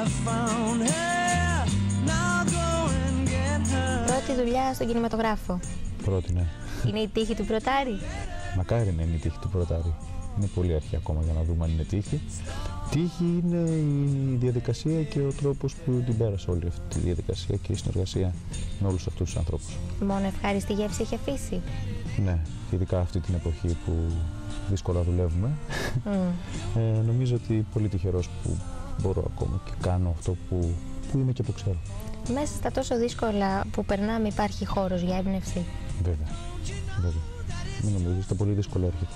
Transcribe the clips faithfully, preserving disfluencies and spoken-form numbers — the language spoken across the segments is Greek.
Πρώτη δουλειά στον κινηματογράφο. Πρώτη, ναι. Είναι η τύχη του πρωτάρη. Μακάρι να είναι η τύχη του πρωτάρη. Είναι πολύ αρχή ακόμα για να δούμε αν είναι τύχη. Τύχη είναι η διαδικασία και ο τρόπος που την πέρασε όλη αυτή τη διαδικασία και η συνεργασία με όλους αυτούς τους ανθρώπους. Μόνο ευχάριστη γεύση έχει αφήσει. Ναι, ειδικά αυτή την εποχή που δύσκολα δουλεύουμε. Mm. ε, νομίζω ότι πολύ τυχερός που μπορώ ακόμα και κάνω αυτό που, που είμαι και που ξέρω. Μέσα στα τόσο δύσκολα που περνάμε υπάρχει χώρος για έμπνευση. Βέβαια, βέβαια. Μην νομίζεις, τα πολύ δύσκολα έρχεται.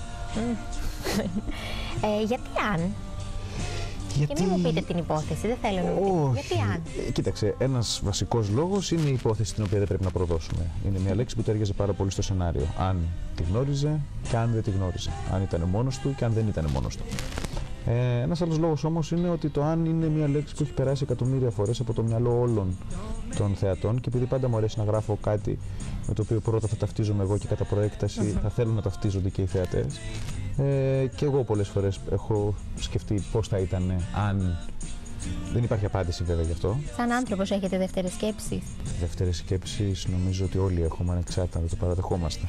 ε, γιατί αν? Γιατί... Και μην μου πείτε την υπόθεση, δεν θέλω να μου πείτε. Γιατί αν? Ε, κοίταξε, ένας βασικός λόγος είναι η υπόθεση την οποία δεν πρέπει να προδώσουμε. Είναι μια λέξη που ταιριάζει πάρα πολύ στο σενάριο. Αν τη γνώριζε και αν δεν τη γνώριζε. Αν ήταν μόνος του και αν δεν ήταν μόνος του. Ε, ένας άλλος λόγος όμως είναι ότι το αν είναι μια λέξη που έχει περάσει εκατομμύρια φορές από το μυαλό όλων των θεατών και επειδή πάντα μου αρέσει να γράφω κάτι με το οποίο πρώτα θα ταυτίζομαι εγώ και κατά προέκταση uh-huh. θα θέλουν να ταυτίζονται και οι θεατές. Ε, και εγώ πολλές φορές έχω σκεφτεί πώς θα ήταν αν... Δεν υπάρχει απάντηση βέβαια γι' αυτό. Σαν άνθρωπος έχετε δεύτερες σκέψεις? Δεύτερες σκέψεις νομίζω ότι όλοι έχουμε ανεξάρτητα, δεν το παραδεχόμαστε.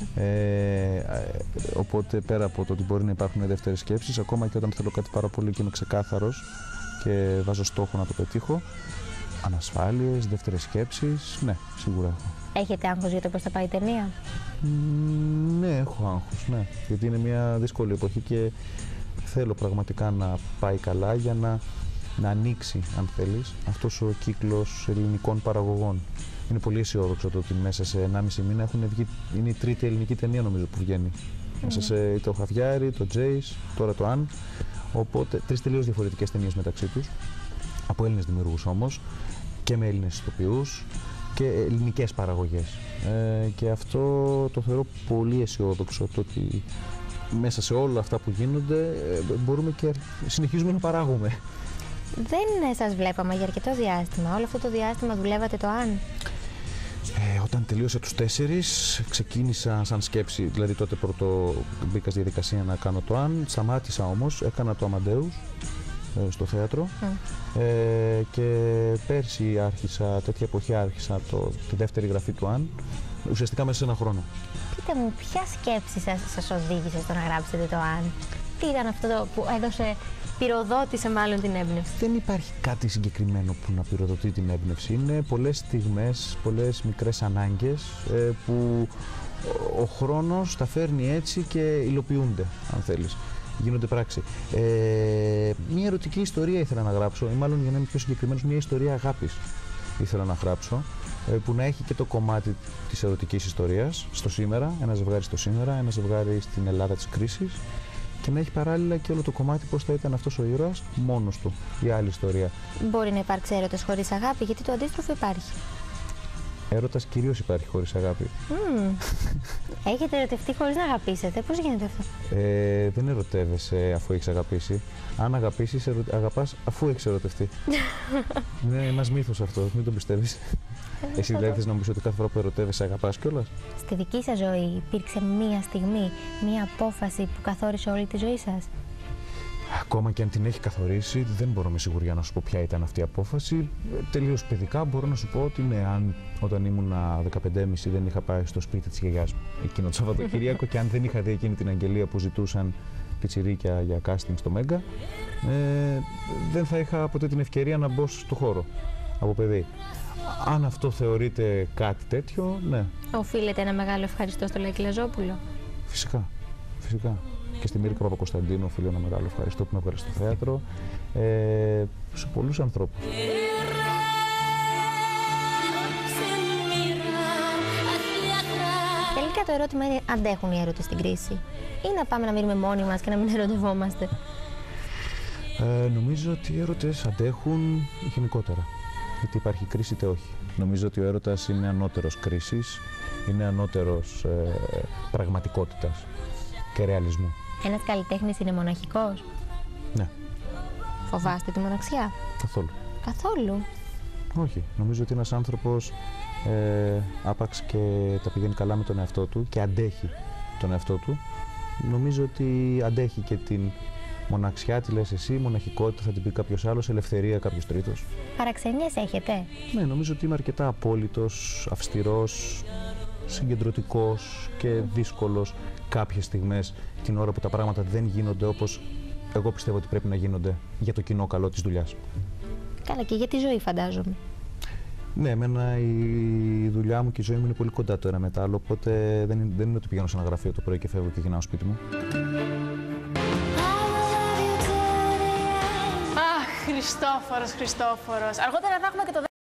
ε, οπότε πέρα από το ότι μπορεί να υπάρχουν δεύτερες σκέψεις, ακόμα και όταν θέλω κάτι πάρα πολύ και είμαι ξεκάθαρος και βάζω στόχο να το πετύχω, ανασφάλειες, δεύτερες σκέψεις, ναι, σίγουρα έχω. Έχετε άγχος για το πώς θα πάει η ταινία? Mm, ναι, έχω άγχος, ναι. Γιατί είναι μια δύσκολη εποχή και θέλω πραγματικά να πάει καλά για να, να ανοίξει, αν θέλεις, αυτός ο κύκλος ελληνικών παραγωγών. Είναι πολύ αισιόδοξο το ότι μέσα σε ενάμιση μήνα έχουν βγει, είναι η τρίτη ελληνική ταινία νομίζω που βγαίνει. Mm. Μέσα σε το Χαβιάρι, το Τζέις, τώρα το Αν. Οπότε τρεις τελείως διαφορετικές ταινίες μεταξύ τους, από Έλληνες δημιουργούς όμως και με Έλληνες ηθοποιούς και ελληνικές παραγωγές. Ε, και αυτό το θεωρώ πολύ αισιόδοξο, το ότι μέσα σε όλα αυτά που γίνονται ε, μπορούμε και συνεχίζουμε να παράγουμε. Δεν σας βλέπαμε για αρκετό διάστημα. Όλο αυτό το διάστημα δουλεύατε το Αν? Ε, όταν τελείωσα τους τέσσερις, ξεκίνησα σαν σκέψη, δηλαδή τότε πρώτο μπήκα στη διαδικασία να κάνω το Αν, σταμάτησα όμως, έκανα το Αμαντέους ε, στο θέατρο mm. ε, και πέρσι άρχισα, τέτοια εποχή άρχισα το, τη δεύτερη γραφή του Αν, ουσιαστικά μέσα σε ένα χρόνο. Πείτε μου, ποια σκέψη σας, σας οδήγησε στο να γράψετε το Αν? Τι ήταν αυτό το που έδωσε, πυροδότησε μάλλον την έμπνευση? Δεν υπάρχει κάτι συγκεκριμένο που να πυροδοτεί την έμπνευση. Είναι πολλές στιγμές, πολλές μικρές ανάγκες ε, που ο χρόνος τα φέρνει έτσι και υλοποιούνται, αν θέλεις. Γίνονται πράξη. Ε, μια ερωτική ιστορία ήθελα να γράψω, ή μάλλον για να είμαι πιο συγκεκριμένος, μια ιστορία αγάπης ήθελα να γράψω, ε, που να έχει και το κομμάτι της ερωτικής ιστορίας στο σήμερα, ένα ζευγάρι στο σήμερα, ένα ζευγάρι στην Ελλάδα της κρίσης, και να έχει παράλληλα και όλο το κομμάτι πώς θα ήταν αυτός ο ήρωας μόνος του, η άλλη ιστορία. Μπορεί να υπάρξει έρωτας χωρίς αγάπη, γιατί το αντίστροφο υπάρχει. Έρωτας κυρίως υπάρχει χωρίς αγάπη. Mm. Έχετε ερωτευτεί χωρίς να αγαπήσετε? Πώς γίνεται αυτό? Ε, δεν ερωτεύεσαι αφού έχεις αγαπήσει. Αν αγαπήσεις, ερω... αγαπάς αφού έχεις ερωτευτεί. Είναι ένας μύθος αυτό, μην το πιστεύεις. Εσύ δηλαδή θες να μου πεις ότι κάθε φορά που ερωτεύεσαι αγαπάς κιόλας? Στη δική σας ζωή υπήρξε μία στιγμή, μία απόφαση που καθόρισε όλη τη ζωή σας? Ακόμα και αν την έχει καθορίσει, δεν μπορώ με σιγουριά να σου πω ποια ήταν αυτή η απόφαση. Τελείως παιδικά μπορώ να σου πω ότι ναι, αν όταν ήμουν δεκαπέντε και μισή δεν είχα πάει στο σπίτι της γιαγιάς μου εκείνο το Σαββατοκύριακο και αν δεν είχα δει εκείνη την αγγελία που ζητούσαν πιτσιρίκια για casting στο Μέγκα, ε, δεν θα είχα ποτέ την ευκαιρία να μπω στο χώρο από παιδί. Αν αυτό θεωρείται κάτι τέτοιο, ναι. Οφείλετε ένα μεγάλο ευχαριστώ στο Λάκη Λαζόπουλο? Φυσικά, φυσικά. Και στη Μύρικα Παπακοσταντίνου οφείλω ένα μεγάλο ευχαριστώ που με έβγαλε στο θέατρο, ε, σε πολλούς ανθρώπους. Τελικά το ερώτημα είναι, αντέχουν οι έρωτες στην κρίση ή να πάμε να μείνουμε μόνοι μας και να μην ερωτευόμαστε? Ε, νομίζω ότι οι έρωτες αντέχουν γενικότερα, είτε υπάρχει κρίση είτε όχι. Νομίζω ότι ο έρωτας είναι ανώτερος κρίσης, είναι ανώτερος ε, πραγματικότητας και ρεαλισμού. Ένας καλλιτέχνης είναι μοναχικός? Ναι. Φοβάστε τη μοναξιά? Καθόλου. Καθόλου? Όχι. Νομίζω ότι ένας άνθρωπος ε, άπαξ και τα πηγαίνει καλά με τον εαυτό του και αντέχει τον εαυτό του, νομίζω ότι αντέχει και την Μοναξιά τη λες εσύ, μοναχικότητα θα την πει κάποιος άλλος, ελευθερία κάποιος τρίτος. Παραξενιές έχετε? Ναι, νομίζω ότι είμαι αρκετά απόλυτος, αυστηρός, συγκεντρωτικός και δύσκολος κάποιες στιγμές την ώρα που τα πράγματα δεν γίνονται όπως εγώ πιστεύω ότι πρέπει να γίνονται για το κοινό καλό της δουλειάς. Καλά, και για τη ζωή φαντάζομαι. Ναι, εμένα η δουλειά μου και η ζωή μου είναι πολύ κοντά το ένα με το άλλο, οπότε δεν είναι, δεν είναι ότι πηγαίνω σε ένα γραφείο το πρωί και φεύγω και γυρνάω σπίτι μου. Αχ, Χριστόφορος, Χριστόφορος. Αργότερα θα έχουμε και το